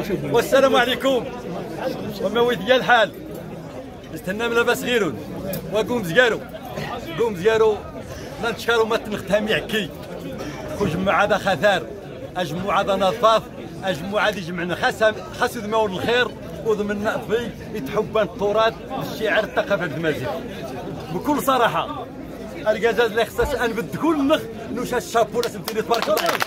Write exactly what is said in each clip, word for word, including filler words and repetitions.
والسلام عليكم. وما ديال الحال استنى من لاباس غيرون وقوم زكارو قوم زكارو لا نتشكروا ما تنختها ميعكي وجمع هذا خثار اجمع هذا نظاف اجمع هذا يجمعنا خاص خاص يدمعوا الخير وضمن في يتحبان التراث الشعر الثقافه الدمازيغ بكل صراحه الجزاز اللي خصاش انبد كل نخ نوش الشابو سمتيني تبارك الله عليك.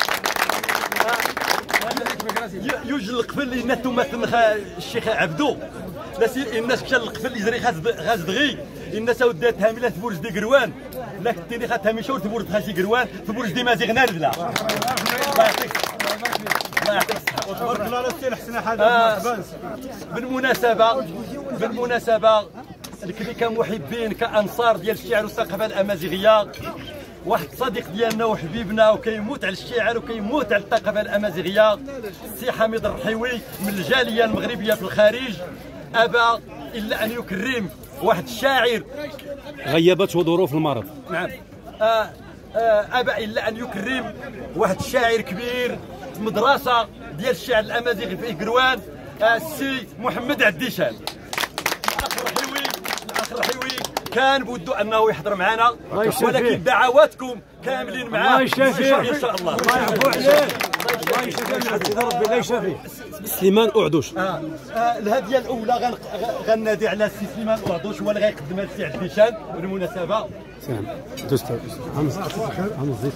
يوجد القفل اللي نتو مثل الشيخ عبدو لا سير الناس كشا القفل يزري غاز دغي الناس ودات هامله تبورج دي قروان لا كنتي خاتها مشاور تبورج خاشي قروان تبورج دي مازيغ ناردلا. الله يعطيك الله يعطيك الصحه تبارك الله على السي حسن حاجه. بالمناسبه بالمناسبه الكلي كمحبين كانصار ديال الشعر والثقافه الامازيغيه واحد صديق ديالنا وحبيبنا وكيموت على الشعر وكيموت على الثقافه الامازيغيه السي حميد الرحيوي من الجاليه المغربيه في الخارج ابى الا ان يكرم واحد الشاعر غيبته ظروف المرض. نعم آه آه ابى الا ان يكرم واحد الشاعر كبير في مدرسه ديال الشعر الامازيغي في قروان آه السي محمد عديشان. الاخ الرحيوي الاخ الرحيوي كان بده انه يحضر معنا ولكن دعواتكم كاملين معاه الله يشافيه ان شاء الله. الله يعفو عليه الله يشافيه ربي الله يشافيه. سليمان أعدوش اه, آه الهديه الاولى غنادي على السي سليمان أعدوش هو اللي غيقدمها السي عديشان بالمناسبه. سلام دوست عمز عمز زيت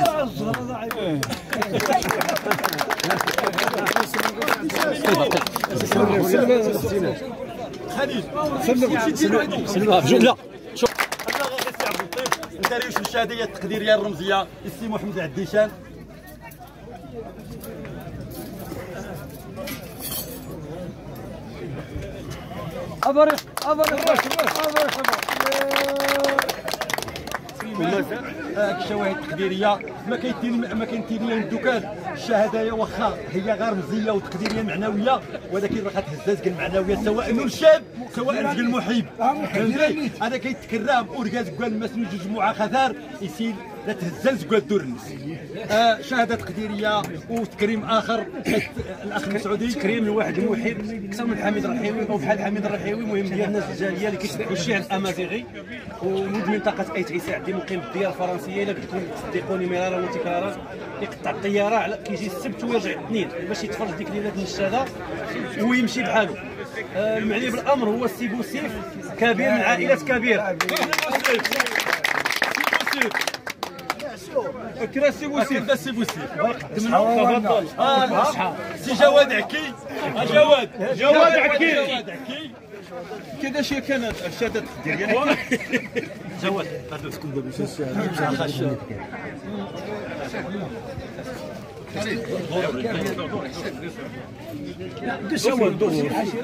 خليل سلم سلم لا شوف انت ريوش الشهاديه التقديريه الرمزيه السي محمد عديشان. ابرق ابرق ابرق الشواهد التقديريه ما كاين ما كاين الدكان الشهادايا واخا هي غير رمزيه وتقديريه معنويه ولكن راه كتهزاز المعنويه سواء الشاب سواء المحب. فهمتي انا كيتكرم وركاز قال مسنوج جمعه خثار يسيل لا تهزز قال دور الناس. آه شهاده تقديريه وتكريم اخر الاخ مسعودي تكريم لواحد المحب اكثر من حميد الرحيوي او بحال حميد الرحيوي مهم ديال الناس الجاليه اللي كيتبعوا الشعر الامازيغي وولد منطقه ايت عيسى عندي مقيم بالديار الفرنسيه. الا قلت لكم تصدقوني مرارا وتكرارا يقطع الطياره على كيجي السبت ويرجع الاثنين باش يتفرج ديك ليله النشاده ويمشي بحاله. آه المعني بالامر هو السي بوسيف كبير من عائله كبير. كرا سي بوسيف سي بوسيف غيقدم اه سي جواد عكي جواد جواد عكي كذا شي كانت الشهاده التقديريه جواد غادي تكون دابا جواد دور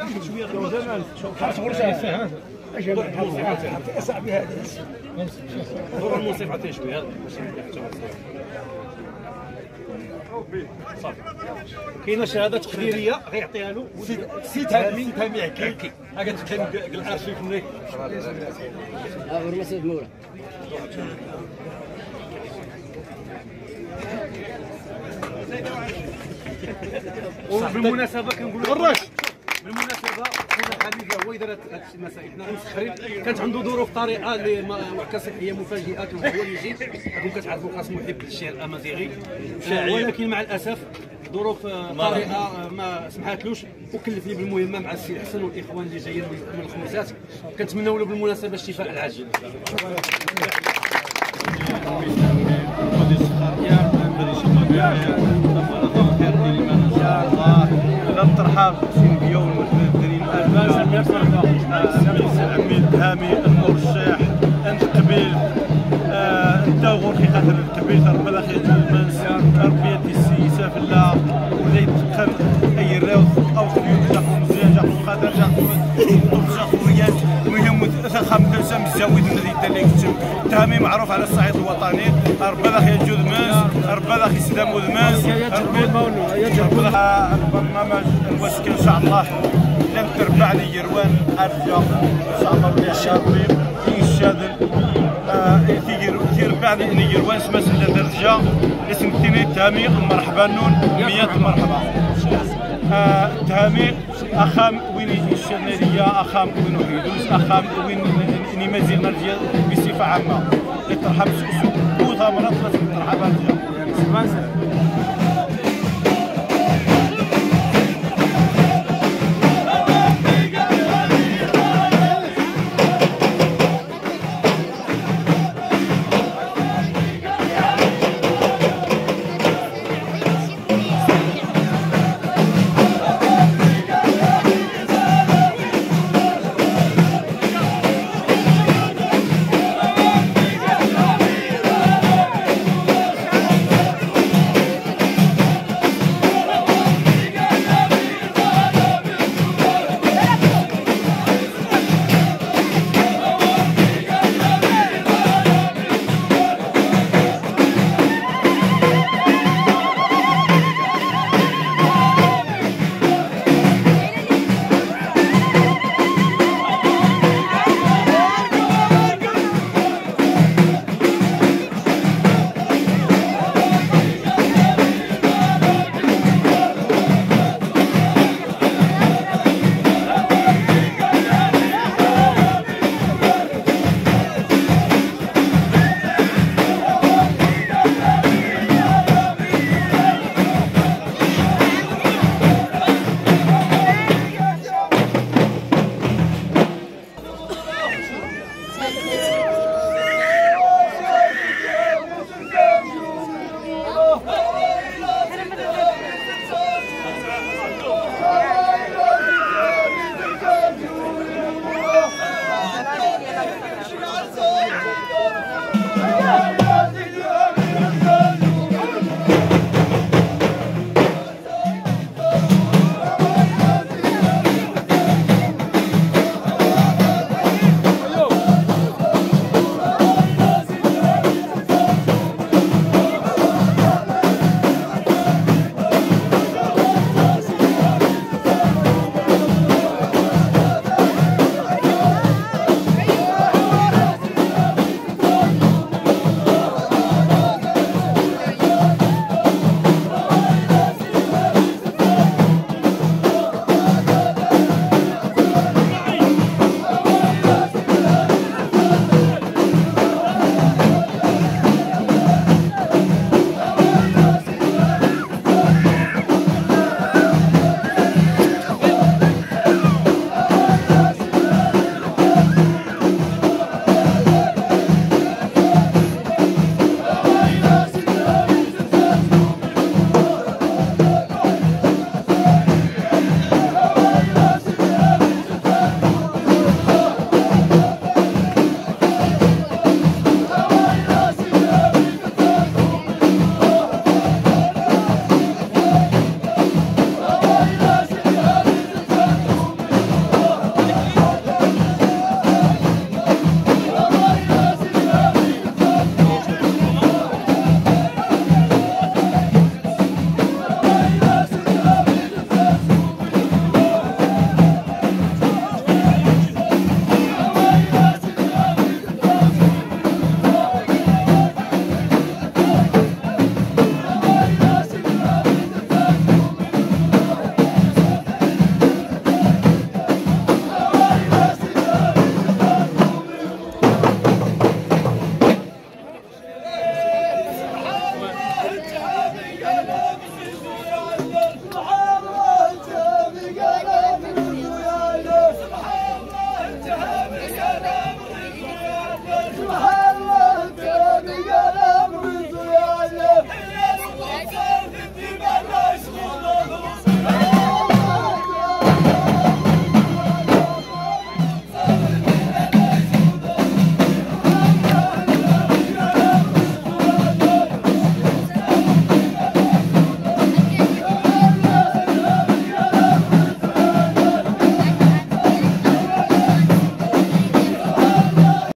شويه اجل صاحبي هذا دور الموسيقى عطيه شويه باش صافي. كاينه شهاده تقديريه غيعطيها له سي تامي تامي عكي ها كتكلم الارشيف منك ها هو المسجد مورا. وبالمناسبه كنقول لك بالمناسبه خونا الحبيب هو يدير هاد المسائل حنا مسخرين كانت عنده ظروف طارئه اللي وعكه صحيه مفاجئه كان هو اللي يجي راكم كتعرفوا خاص محب للشعر الامازيغي ولكن مع الاسف ظروف طارئه ما سمحاتلوش وكلفني بالمهمه مع السي حسن والاخوان اللي جايين من الخمسات. كنتمنوا له بالمناسبه الشفاء العاجل. الترحاب سين بيوم المديرين العميد هامي المرشح انت قبيل انت غورخي خاطر الكبير ربي لا خير المنس ربي دي السيسه في الله وليت خل اي الراوس او خيوط جاكم مزيان جاكم قادر جاكم جاكم ريال المهم خمسه مزاود الذي دالك تهامي معروف على الصعيد الوطني ربي لا خير جود منس ربي لا خير سدام ودماس البرنامج الموسك ان شاء الله لم تربع لي يروان ارجع ان شاء الله بلي شاطرين يشادل تيربع لي يروان سماس درجه اسم تيني تامي مرحبا نون مية مرحبا. تهامي اخام وين الشناليه اخام وين حيدوس اخام وين نمازي نرجع بصفه عامه يطرح بسكسو وثمرات لازم تطرح بها.